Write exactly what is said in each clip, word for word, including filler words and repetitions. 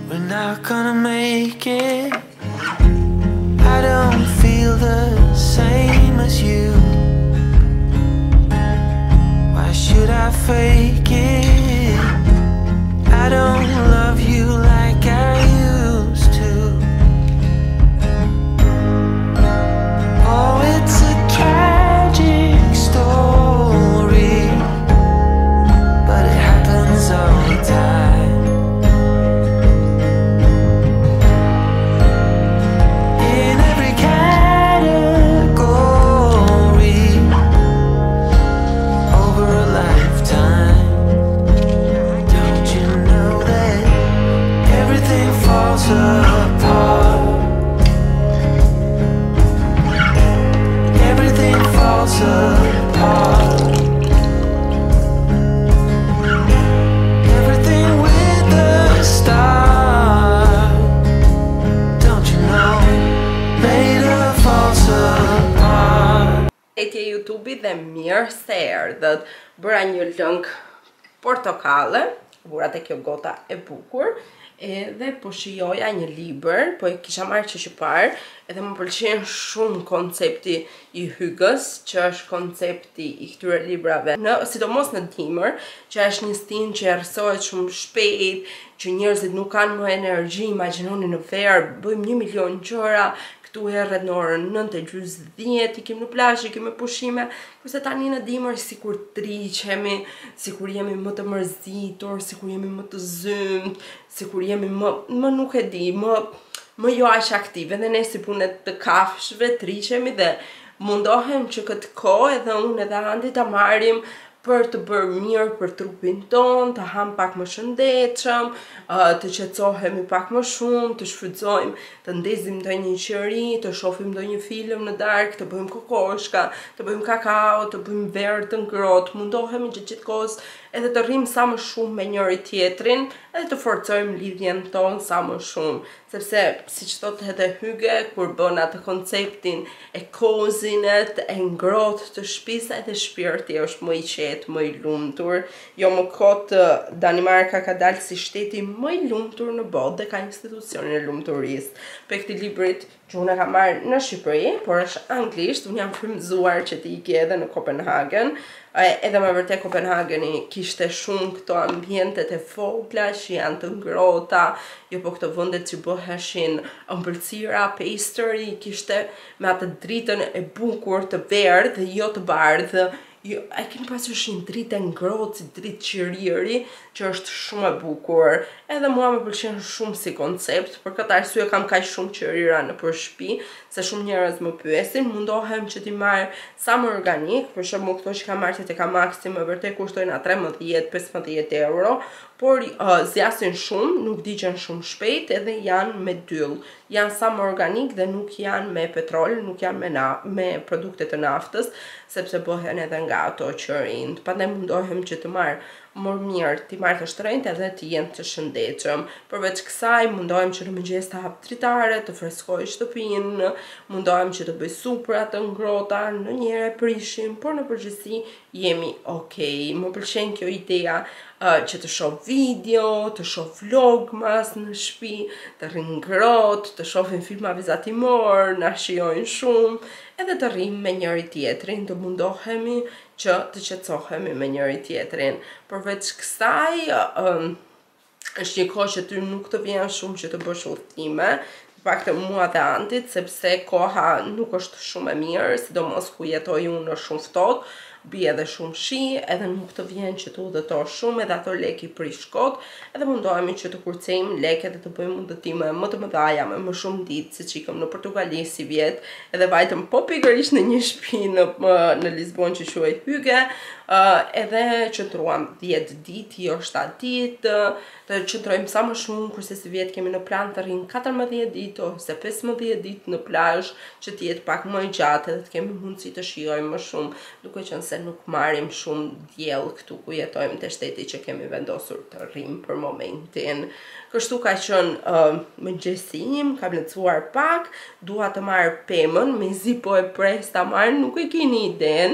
We're not gonna make it. I don't feel the same as you. Why should I fake it? I don't love you like I used to. Oh, it's a tragic story, but it happens all the time. In every category, over a lifetime. Don't you know that everything falls apart? Everything falls apart. Everything with a star. Don't you know? Made of falls apart. Etje YouTube dhe mirë se erdhët. Bëra një lëng portokale, vura te kjo gota e bukur, edhe po shijoja një libër, po e kisha marrë që që parë, edhe më pëlqen shumë koncepti i hygës, që është koncepti i këtyre librave, në, sidomos në dimër, që është një stin që erësohet shumë shpejt, që njerëzit nuk kanë më energji, imagjinoni në verë, bëjmë një milion gjëra, këtu herët në orën nëntë e gjys dhjetë, ikim në plazh, ikim me pushime, kurse tani në dimër sikur triqemi, sikur jemi më të mërzitur, sikur jemi më të zymt, sikur jemi më, më nuk e di, më, më jo aq aktive, dhe ne si punet të kafshëve triqemi dhe mundohem që këtë kohë edhe unë edhe Andi ta marrim për të bërë mirë për trupin ton, të ham pak më shëndetshëm, të qetësohemi pak më shumë, të shfrytëzojmë, të ndezim ndonjë qeri, të shohim ndonjë film në darkë, të bëjmë kokoshka, të bëjmë kakao, të bëjmë verë të ngrohtë, mundohemi gjatë gjithë kohës edhe të rrim sa më shumë me njëri tjetrin, edhe të forcojmë lidhjen tonë sa më shumë, sepse siç thotë edhe Hyge, kur bën atë konceptin e kozinet, e ngrohtë të shtëpisë, edhe shpirti është më i qetë, më i lumtur. Jo më kot Danimarka ka dalë si shteti më i lumtur në botë dhe ka institucionin e lumturisë. Për këtij librit që unë e kam marrë në Shqipëri, por është anglisht, unë jam frymëzuar që të iki edhe në Kopenhagen. Edhe me vërtet Kopenhageni kishte shumë këto ambientet e vogla që janë të ngrohta, jo po këto vendet që bëheshin ëmbëlsira, pastry, kishte me atë dritën e bukur të verdhë, jo të bardhë. Jo, e keni pasur një dritë e ngrohtë, si dritë qiriri, që është shumë e bukur. Edhe mua më pëlqen shumë si koncept, për këtë arsye kam kaq shumë qirira në për shtëpi, se shumë njerëz më pyesin, mundohem që t'i marr sa më organik, për shembull këto që kam marrë te ka Maxi më vërtet kushtojnë trembëdhjetë pesëmbëdhjetë euro, por uh, zjasin shumë, nuk digjen shumë shpejt, edhe janë me dyll. Janë sa më organik dhe nuk janë me petrol, nuk janë me, na me produkte të naftës, sepse bëhen edhe nga ato qërinjt. Prandaj mundohem që të marr më mirë, t'i marrë të shtrenjtë edhe t'i jenë të shëndetshëm. Përveç kësaj, mundohem që në mëngjes të hap dritare, të freskoj shtëpinë, mundohem që të bëj supra të ngrohta, ndonjëherë e prishim, por në përgjithësi jemi okay. Më pëlqen kjo idea uh, që të shoh video, të shoh vlogmas në shtëpi, të rrim ngrohtë, të shohim filma vizatimor, na shijojnë shumë, edhe të rrim me njëri tjetrin, të mundohemi që të qetësohemi me njëri tjetrin. Përveç kësaj, um, është një kohë që ty nuk të vjen shumë që të bësh udhëtime, pak të mua dhe Antit, sepse koha nuk është shumë e mirë, sidomos ku jetoj unë në shumë ftohtë, bie edhe shumë shi, edhe nuk të vjen që të udhëtosh shumë, edhe ato lek i prish kot, edhe mundohemi që të kurcejmë leket dhe të bëjmë udhëtime më të mëdha me më shumë ditë, siç ikëm në Portugali si vjet, edhe vajtëm po pikërisht në një shtëpi në, në Lisbon që quhet Hyge, uh, edhe qëndruam dhjetë ditë, jo shtatë ditë, të qëndrojmë sa më shumë, kurse si vjet kemi në plan të rrim katërmbëdhjetë ditë ose pesëmbëdhjetë ditë në plazh, që të jetë pak më gjatë edhe të kemi mundësi të shijojmë më shumë, duke qenë se nuk marrim shumë diell këtu ku jetojmë te shteti që kemi vendosur të rrim për momentin. Kështu ka qenë uh, mëngjesim, kam lecuar pak, dua të marr pemën, mezi po e pres ta marr, nuk e keni iden.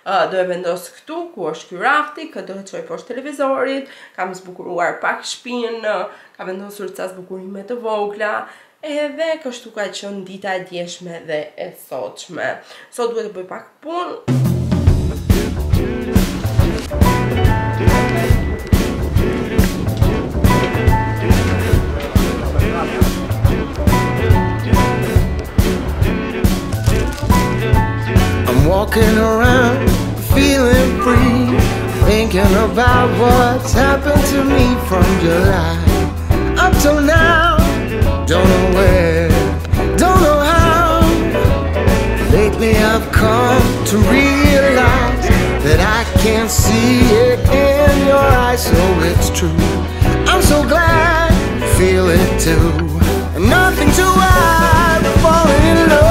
Uh, do e vendos këtu, ku është ky rafti, këtë do e çoj poshtë televizorit, kam zbukuruar pak shtëpinë, ka vendosur ca zbukurime të vogla, edhe kështu ka qenë dita e djeshme dhe e sotshme. Sot duhet të bëj pak punë. Walking around, feeling free, thinking about what's happened to me from July up till now. Don't know where, don't know how. Lately I've come to realize that I can't see it in your eyes, so it's true. I'm so glad you feel it too. Nothing to hide but falling in love.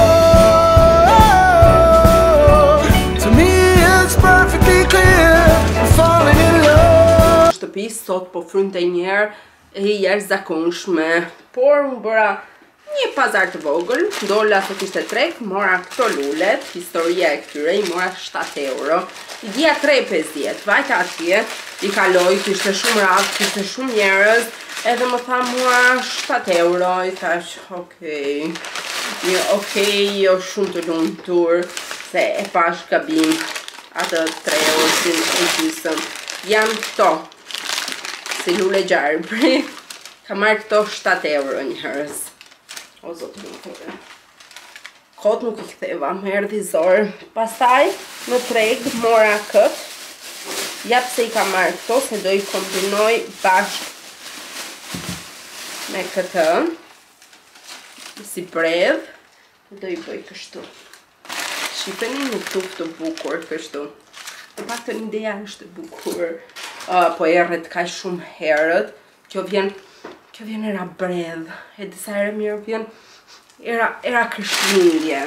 Shtëpi sot po frynte njerë e jashtëzakonshme, por më bëra një pazar të vogël, dola se kishte treg, mora këto lulet, historia e këtyre, i mora shtatë euro, i dhja tre e pesdhiet, vajta atje, i kaloj, kishte shumë radhë, kishte shumë njerëz, edhe më tha mua shtatë euro, i thash, okej, një okej, jo shumë të lumtur, se e pash gabim atë tre euro si e gjysëm. Janë këto, si lule gjarëbri, ka marrë këto shtatë euro njërës. O zotë më kërë. Kot nuk i ktheva, më erdhi zorë. Pastaj, në treg, mora këtë. Ja pse i ka marrë këto, se do i kombinoj bashkë me këtë. Si bredh, do i bëj kështu. Shqipeni në tuftë të bukur kështu. Në pak të një ideja është bukur, uh, po e rret ka shumë herët, kjo vjen, kjo vjen era bredh, e disa herë mirë vjen era, era krishtlindje.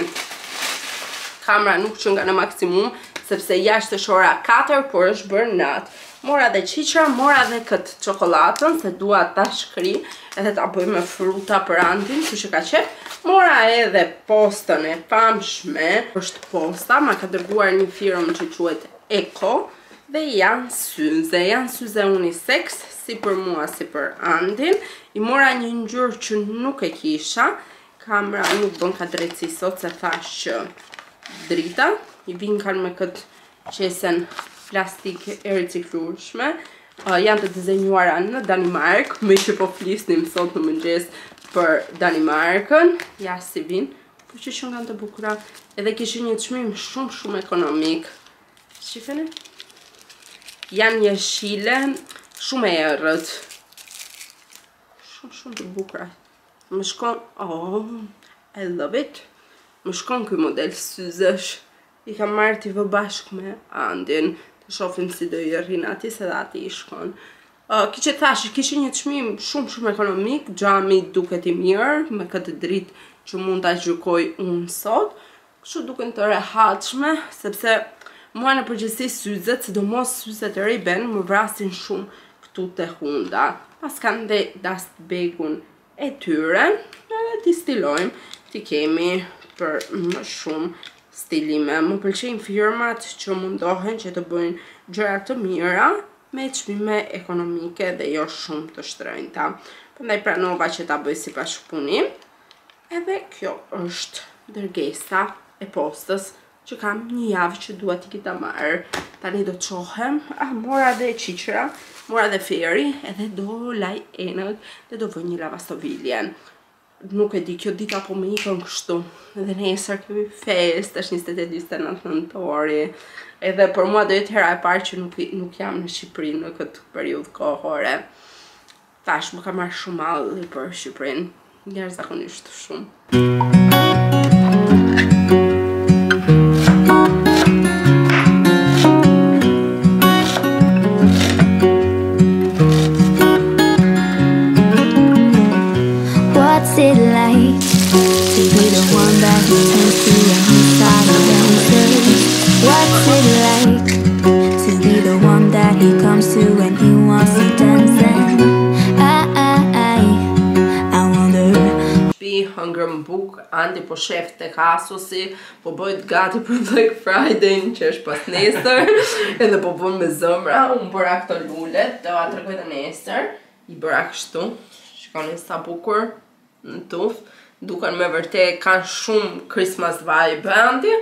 Kamera nuk që nga në maksimum, sepse jashtë është ora katër, por është bërë natë. Mora dhe qiqra, mora dhe këtë çokolatën, se dua ta shkri, edhe ta bëj me fruta për Antin, që që ka qef. Mora edhe postën e famshme, është posta, ma ka dërguar një firmë që quhet Eko, dhe janë syze, janë syze unisex, si për mua, si për Antin. I mora një ngjyrë që nuk e kisha, kamera nuk bën ka drejtësi sot, se thash që drita, i vinkan me këtë qesen plastik e riciklueshme, uh, janë të dizenjuara në Danimark, me që po flisnim sot në mëngjes për Danimarkën, ja si vinë, po që që nga të bukura, edhe kishin një çmim shumë shumë ekonomik. Shifeni? Janë jeshile, shumë e errët. Shumë shumë të bukura. Më shkon, oh, I love it. Më shkon ky model syzesh. I kam marrë t'i vë bashkë me Andin, të shofim si do i rrin ati, se dhe ati i shkon. Uh, Kiqe thash, kishin një çmim shumë shumë ekonomik, xhami duket i mirë, me këtë dritë që mund ta gjykoj unë sot. Kështu duken të rehatshme, sepse mua në përgjithësi syzet, sidomos syzet e Ray-Ban, më vrasin shumë këtu te hunda. Pas kanë dhe dust bagun e tyre, edhe t'i stilojmë, t'i kemi për më shumë stilime. Më pëlqejnë firmat që mundohen që të bëjnë gjëra të mira me çmime ekonomike dhe jo shumë të shtrenjta. Prandaj pranova që ta bëj si bashkëpunim. Edhe kjo është dërgesa e postës që kam një javë që dua t'i kita marrë. Tani do të qohem, ah, mora dhe qiqra, mora dhe feri, edhe do laj enët dhe do vë një lavastoviljen. Nuk e di, kjo dita po me ikon kështu. Edhe nesër kemi fest, është njëzet e njëzet e nëntë nëntori. Edhe për mua do jetë hera e parë që nuk, nuk jam në Shqipëri në këtë periudhë kohore. Tash më ka marrë shumë malli për Shqipërinë, jashtëzakonisht shumë. hëngrën bukë, Andi po shef tek Asosi, po bëjt gati për Black Friday që është pas nesër, edhe po bën me zëmra, unë bëra këto lulet, do a tregoj të nesër, i bëra kështu, shikoni sa bukur në tuf, duken me vërtet kanë shumë Christmas vibe, Andi?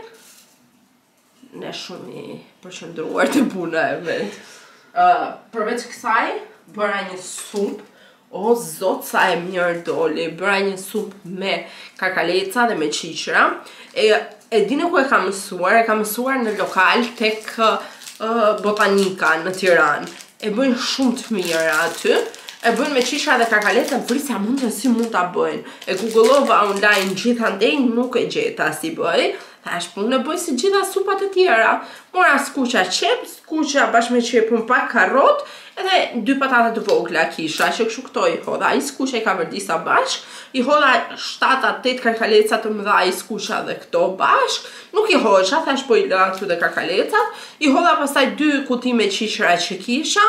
Ne shumë i përqendruar të puna e vet. Uh, përveç kësaj, bëra një sup, o zot sa e mirë doli, bëra një sup me kakaleca dhe me qiqra, e, e dine ku e kam mësuar, e kam mësuar në lokal tek uh, Botanika në Tiranë, e bëjnë shumë të mirë aty, e bëjnë me qiqra dhe kakaleca, prisja mund të si mund ta bëjnë, e googlova online gjithandej nuk e gjeta si bëj, thash punë e bëj si gjitha supat e tjera, mora skuqa qep, skuqa bashkë me qepun pak karrot, edhe dy patate të vogla kisha, që kështu këto i hodha, i skuqa i ka vërdisa bashk, i hodha shtat tetë kakaleca të mëdha i skuqa dhe këto bashk, nuk i hoqa, thash po i lë aty dhe kakalecat, i hodha pastaj dy kuti me qiqra që kisha,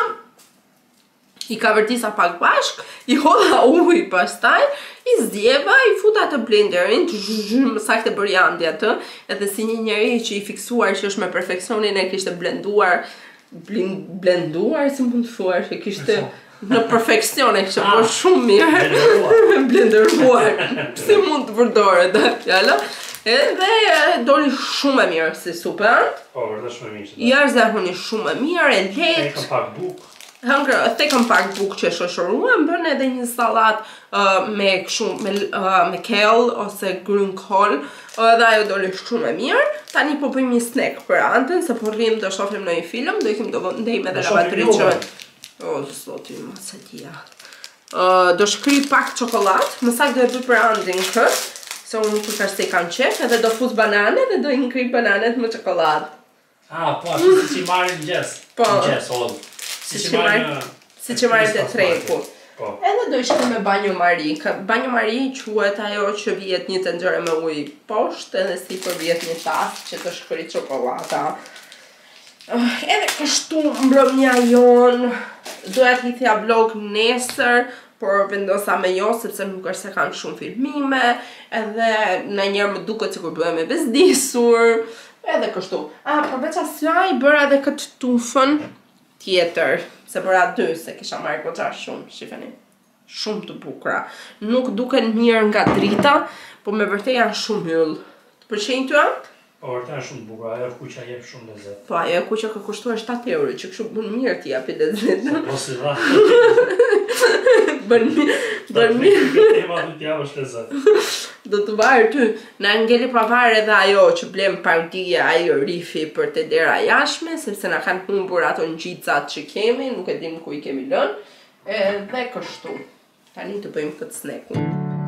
i ka vërtisa pak bashk, i hodha uj pastaj, i zjeva, i futa të blenderin, të zhuzhum, saktë bërë Andi atë, edhe si një njeri që i fiksuar që është me perfeksionin e kishte blenduar, blenduar, si mund të thuar, që kishte në perfeksion e kishte bërë shumë mirë, blenderuar, si mund të përdore dhe fjalla, edhe doli shumë e mirë si supën, po, vërtet shumë e mirë. Ja zahuni shumë e mirë, e lehtë. E kam pak bukë. Hëngrë, thekëm pak bukë që shoshëruam, bën edhe një salat uh, me, kshu, me, uh, me kell ose grënkol, edhe ajo doli shumë e mirë. Tani po bëjmë një snack për Anten, se po rrim të shohim në një film, do ikim do ndejmë edhe lavatriçën. O, zoti, masatia. Uh, do shkry pak çokoladë, më saktë do e bëj për Antin kët, se unë nuk është se kam qef, edhe do fus banane dhe do i ngri bananet me çokoladë. Ah, po, ashtu si që i marrin gjes. Po. Gjes, odë. Si që marrë si që marrë të treku. Edhe do ishte me banjo mari. Banjo mari quhet ajo që vjet një tenxhere me ujë poshtë, edhe si për vjet një tas që të shkëri çokolata. Uh, edhe kështu mbrëmja jon, doja të thja vlog nesër, por vendosa me jo, sepse nuk është se kanë shumë filmime, edhe në njerë më duket sikur bëhem e bezdisur, edhe kështu. Ah, përveç asaj bëra edhe këtë tufën tjetër, se bëra dy, se kisha marrë goxha shumë, shifeni, shumë të bukura. Nuk duken mirë nga drita, po me vërtet janë shumë yll. Të pëlqejnë ty Ant? Po, vërtet janë shumë të bukura, ajo kuqa jep shumë lezet. Po, ajo kuqa ka kushtuar shtatë euro, që kështu bën mirë t'i japi lezet. Po si dha. Bën mirë, bën mirë. Tema du t'javë është lezet. Do të varë ty, në ngeli pavarë edhe ajo që blem partia, ajo rifi për të dera jashme, sepse na kanë humbur ato ngjitcat që kemi, nuk e dim ku i kemi lënë, edhe kështu. Tani të bëjmë këtë snack.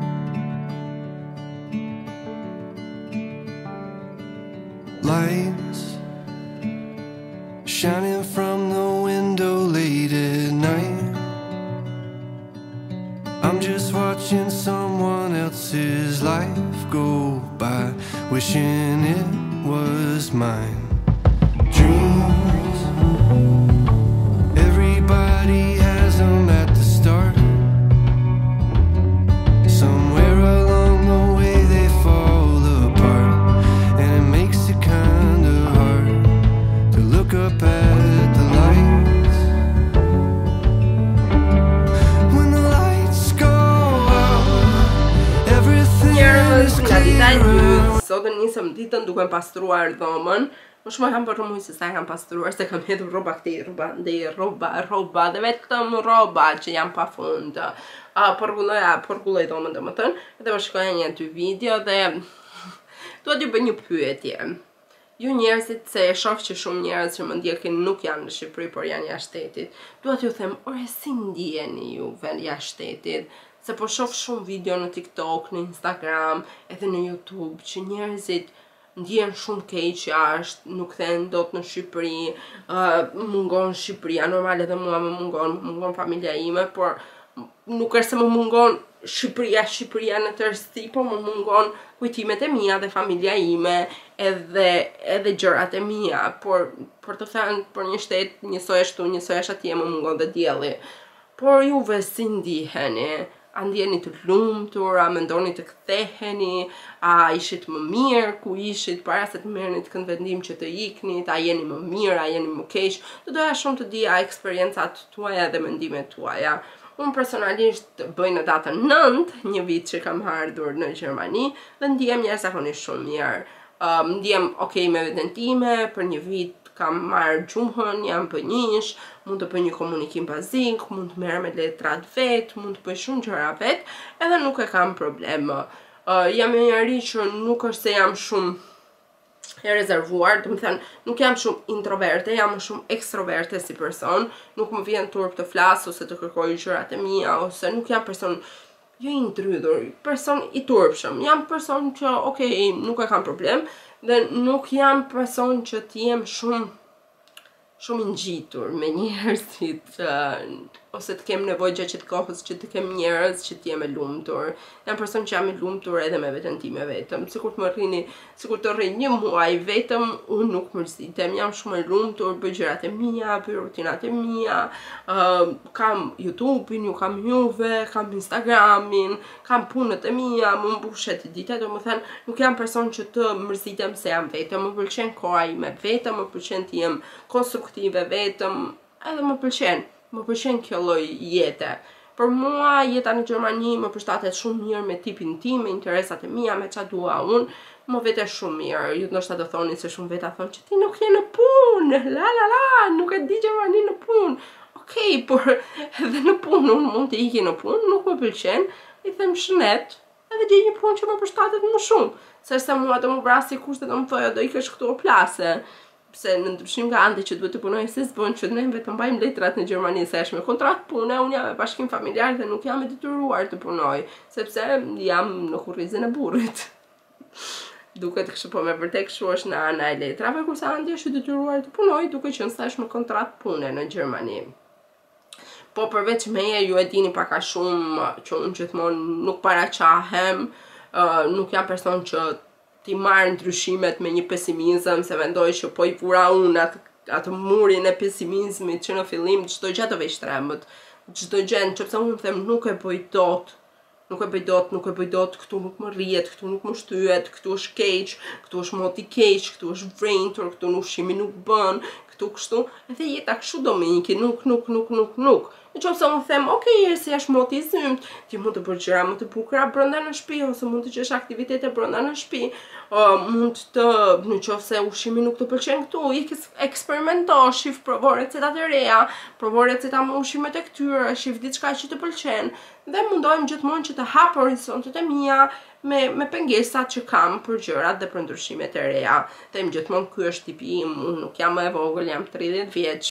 Lights shining from the window late at night. I'm just watching someone else's life go by, wishing it was mine. Dreams, everybody has them at the start. Somewhere along the way they fall apart, and it makes it kinda hard to look up at the lights. Sot nisëm ditën duke pastruar dhomën. Më shumë kam bërë mujë se sa kam pastruar, se kam hedhur rroba këtej, rroba ndej, rroba, rroba, dhe vetëm rroba që janë pa fund. Uh, Përgulloja, përgulloj dhomën domethënë, edhe po shikoja një dy video dhe dua t'ju bëj një pyetje. Ju njerëzit, se e shoh që shumë njerëz që më ndjekin nuk janë në Shqipëri, por janë jashtë shtetit. Dua t'ju them, ore si ndjeni juve jashtë shtetit? Se po shoh shumë video në TikTok, në Instagram, edhe në YouTube, që njerëzit ndjen shumë keq jashtë, nuk kthehen dot në Shqipëri, uh, mungon Shqipëria, normal edhe mua më mungon, më mungon familja ime, por nuk është se më mungon Shqipëria, Shqipëria në tërësi, po më mungon kujtimet e mia dhe familja ime, edhe edhe gjërat e mia, por për të thënë për një shtet, njësoj ashtu, njësoj ashtu atje më mungon dhe dielli. Por juve si ndiheni? a ndjeni të lumtur, a mendoni të ktheheni, a ishit më mirë ku ishit para se të merrni këtë vendim që të iknit, a jeni më mirë, a jeni më keq. Do doja shumë të dija eksperiencat tuaja dhe mendimet tuaja. Unë personalisht bëj në datën nëntë, një vit që kam ardhur në Gjermani dhe ndjem jashtëzakonisht shumë mirë. Um, ndjem okay me veten time, për një vit kam marrë gjumhën, jam pënjish, mund të bëj një komunikim bazik, mund të merrem me letrat vet, mund të bëj shumë gjëra vet, edhe nuk e kam problem. Uh, jam një njerëz që nuk është se jam shumë e rezervuar, do të thënë, nuk jam shumë introverte, jam shumë ekstroverte si person, nuk më vjen turp të flas ose të kërkoj gjërat e mia, ose nuk jam person jo i ndrydhur, person i turpshëm. Jam person që, okay, nuk e kam problem, dhe nuk jam person që t'jem shumë shumë i ngjitur me njerëzit, uh, ose të kem nevojë gjatë gjithë kohës që të kem njerëz që t'jem e lumtur. Jam person që jam i lumtur edhe me veten time vetëm. Sikur të më rrini, sikur të rri një muaj vetëm, unë nuk mërzitem. Jam shumë e lumtur, bëj gjërat e mia, bëj rutinat e mia. Uh, kam YouTube-in, ju kam juve, kam Instagramin, kam punët e mia, më mbushet dita, domethënë nuk jam person që të mërzitem se jam vetëm. Më pëlqen koha ime vetëm, më pëlqen të jem konstruktive vetëm, edhe më pëlqen. Më pëlqen kjo lloj jete. Për mua jeta në Gjermani më përshtatet shumë mirë me tipin tim, me interesat e mia, me çfarë dua unë, më vete shumë mirë. Ju ndoshta do thoni se shumë veta thonë që ti nuk je në punë, la la la, nuk e di Gjermani në punë. Okej, por edhe në punë unë mund të iki në punë, nuk më pëlqen, i them shënet, edhe gjej një punë që më përshtatet më shumë, sepse mua do më vrasi kushtet do më thojë do ikesh këtu o plase. Pse në ndryshim nga ande që duhet të punoj se s'bën që ne vetëm mbajmë letrat në Gjermani se është me kontratë pune, unë jam me bashkim familjar dhe nuk jam e detyruar të punoj, sepse jam në kurrizin e burrit. Duket kështu, po me vërtet kështu është në ana e letrave, kurse andi është e detyruar të punoj duke qenë se është me kontratë pune në Gjermani. Po përveç meje, ju e dini pak a shumë që unë gjithmonë nuk paraqahem, uh, nuk jam person që ti marrë ndryshimet me një pesimizëm, se mendoj që po i vura unë atë, atë murin e pesimizmit që në fillim çdo gjë të veç trembët, çdo gjë, nëse unë them nuk e bëj dot, nuk e bëj dot, nuk e bëj dot, këtu nuk më rrihet, këtu nuk më shtyhet, këtu është keq, këtu është moti keq, këtu është vrentur, këtu ushqimi nuk bën, këtu kështu, edhe jeta kështu do më iki, nuk, nuk, nuk, nuk, nuk. Në qoftë se unë them, ok, si është moti i zymt, ti mund të bësh gjëra më të bukura brenda në shtëpi, ose mund të gjesh aktivitete brenda në shtëpi, uh, mund të, në qoftë se ushqimi nuk të pëlqen këtu, ik eksperimento, shif, provo receta të reja, provo receta me ushqimet e këtyre, shif diçka që të pëlqen, dhe mundohem gjithmonë që të hap horizontet e mia me me pengesat që kam për gjërat dhe për ndryshimet e reja. Them gjithmonë ky është tipi im, unë nuk jam më e vogël, jam tridhjetë vjeç.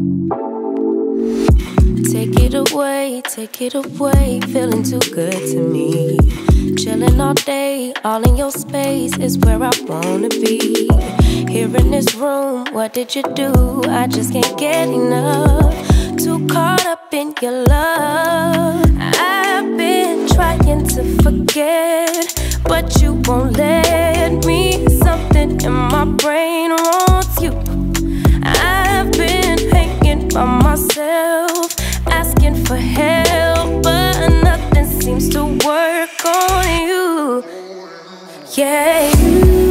Take it away, take it away, feeling too good to me. Chilling all day, all in your space is where I wanna be. Here in this room, what did you do? I just can't get enough. Too caught up in your love. I've been trying to forget, but you won't let me. Something in my brain wants you. I've been hanging by myself, asking for help, but nothing seems to work on you. Yeah.